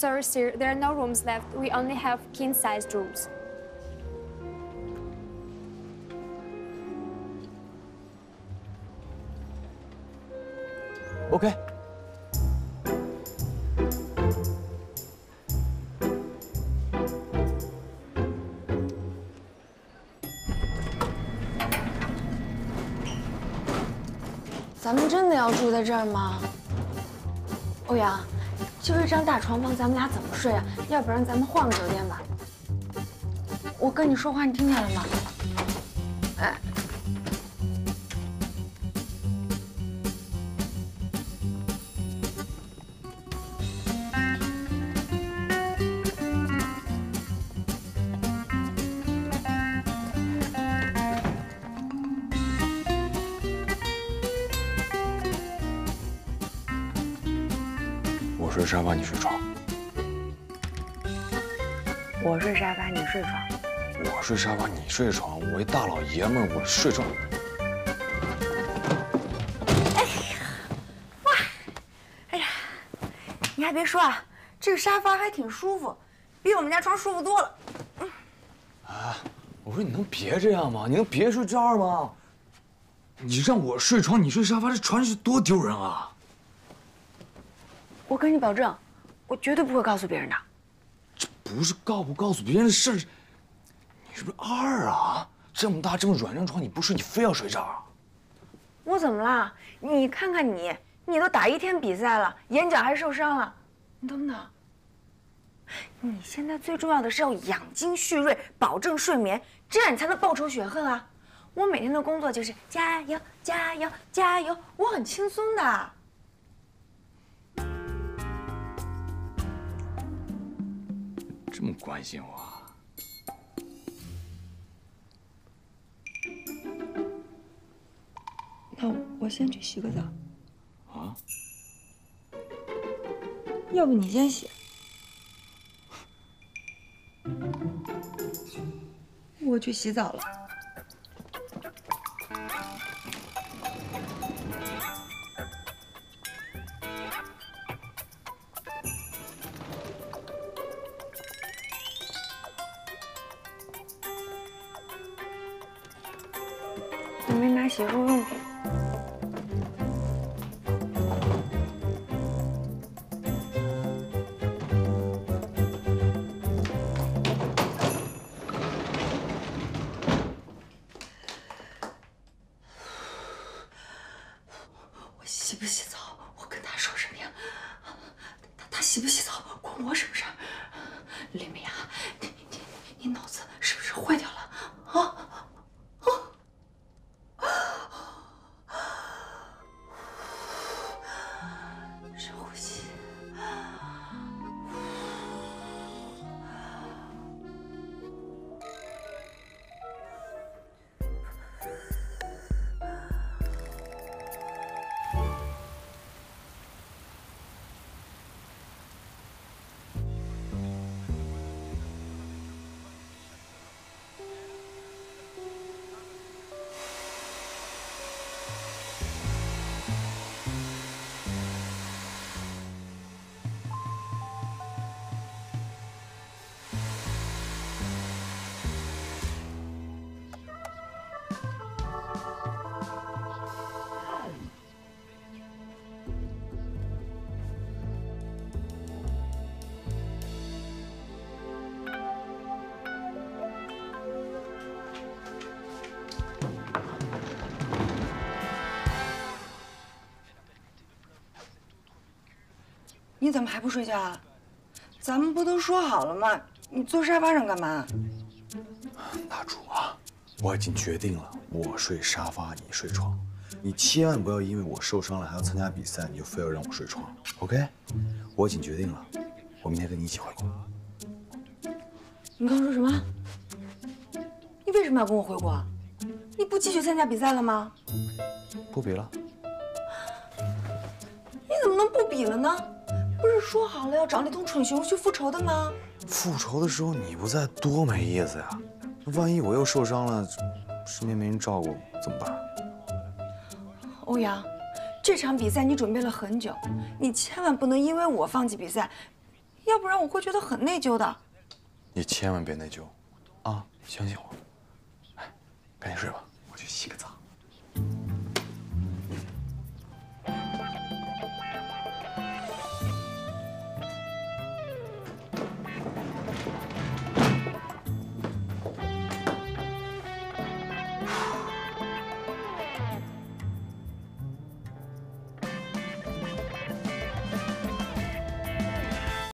Sorry, sir, there are no rooms left. We only have king-sized rooms. OK。 咱们真的要住在这儿吗？欧阳，就一张大床房，咱们俩怎么睡啊？要不然咱们换个酒店吧。我跟你说话，你听见了吗？哎。 我睡沙发，你睡床。 我睡沙发，你睡床。 我睡沙发，你睡床。我一大老爷们儿，我睡床。 哎呀，哇！哎呀，你还别说啊，这个沙发还挺舒服，比我们家床舒服多了。 啊，我说你能别这样吗？你能别睡这儿吗？你让我睡床，你睡沙发，这传出去多丢人啊！ 我跟你保证，我绝对不会告诉别人的。 这不是告不告诉别人的事儿，你是不是二啊？这么大这么软张床，你不睡，你非要睡这儿？ 我怎么了？你看看你，你都打1天比赛了，眼角还受伤了，你懂不懂？你现在最重要的是要养精蓄锐，保证睡眠，这样你才能报仇雪恨啊！我每天的工作就是加油、加油、加油，我很轻松的。 这么关心我啊？ 那我先去洗个澡。 啊？ 要不你先洗？我去洗澡了。我没拿洗漱用品。我洗不洗澡，我跟他说什么呀？他洗不洗澡关我什么事儿？林美雅，你脑子是不是坏掉了啊？ 深呼吸。你怎么还不睡觉啊？咱们不都说好了吗？你坐沙发上干嘛？ 大主啊，我已经决定了，我睡沙发，你睡床。你千万不要因为我受伤了还要参加比赛，你就非要让我睡床 ，OK？ 我已经决定了，我明天跟你一起回国。 你刚说什么？你为什么要跟我回国？你不继续参加比赛了吗？ 不比了。 你怎么能不比了呢？不是说好了要找那头蠢熊去复仇的吗？ 复仇的时候你不在，多没意思呀！那万一我又受伤了，身边没人照顾怎么办？ 欧阳，这场比赛你准备了很久，你千万不能因为我放弃比赛， 要不然我会觉得很内疚的。 你千万别内疚，啊，相信我。哎，赶紧睡吧，我去洗个澡。